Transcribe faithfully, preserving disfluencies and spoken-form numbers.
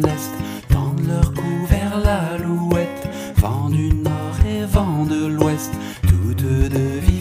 l'est, tendent leur cou vers l'alouette, vent du nord et vent de l'ouest, toutes deux